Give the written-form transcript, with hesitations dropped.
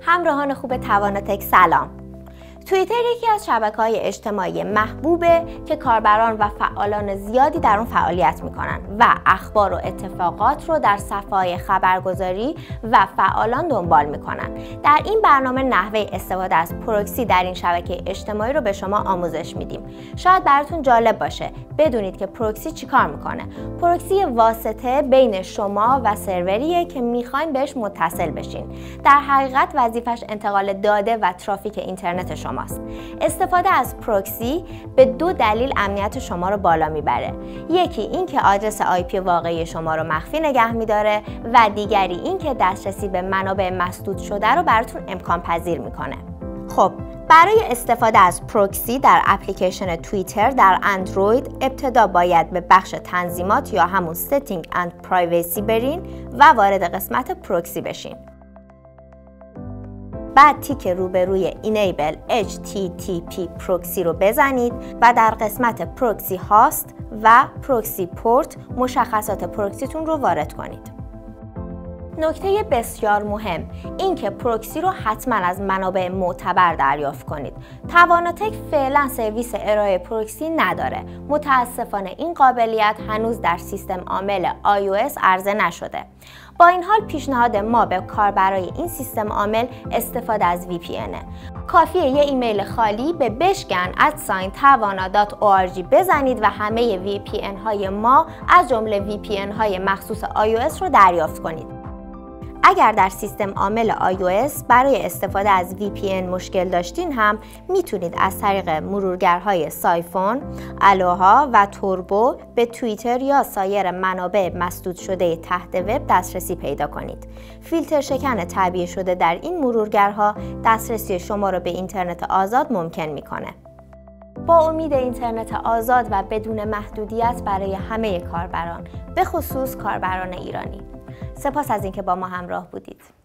همراهان خوب تواناتک سلام. توییتر یکی از شبکه‌های اجتماعی محبوبه که کاربران و فعالان زیادی در اون فعالیت میکنن و اخبار و اتفاقات رو در صفحه‌های خبرگزاری و فعالان دنبال میکنن. در این برنامه نحوه استفاده از پروکسی در این شبکه اجتماعی رو به شما آموزش میدیم. شاید براتون جالب باشه بدونید که پروکسی چیکار میکنه. پروکسی واسطه بین شما و سروریه که میخواین بهش متصل بشین. در حقیقت وظیفش انتقال داده و ترافیک اینترنت شماست. استفاده از پروکسی به دو دلیل امنیت شما رو بالا میبره. یکی این که آدرس آی پی واقعی شما رو مخفی نگه میداره و دیگری این که دسترسی به منابع مسدود شده رو براتون امکان پذیر میکنه. خب برای استفاده از پروکسی در اپلیکیشن توییتر در اندروید ابتدا باید به بخش تنظیمات یا همون Setting and Privacy برین و وارد قسمت پروکسی بشین. بعد تیک روبروی Enable HTTP پروکسی رو بزنید و در قسمت پروکسی هاست و پروکسی پورت مشخصات پروکسیتون رو وارد کنید. نکته بسیار مهم این که پروکسی رو حتما از منابع معتبر دریافت کنید. تواناتک فعلا سرویس ارائه پروکسی نداره. متاسفانه این قابلیت هنوز در سیستم عامل iOS عرضه نشده. با این حال پیشنهاد ما به کاربرای این سیستم عامل استفاده از VPN. کافیه یه ایمیل خالی به beshgan@tawana.org بزنید و همه VPN های ما از جمله VPN های مخصوص iOS رو دریافت کنید. اگر در سیستم عامل iOS برای استفاده از VPN مشکل داشتین هم میتونید از طریق مرورگرهای سایفون، الوها و توربو به توییتر یا سایر منابع مسدود شده تحت وب دسترسی پیدا کنید. فیلتر شکن تعبیه شده در این مرورگرها دسترسی شما را به اینترنت آزاد ممکن میکنه. با امید اینترنت آزاد و بدون محدودیت برای همه کاربران، به خصوص کاربران ایرانی. سپاس از اینکه با ما همراه بودید.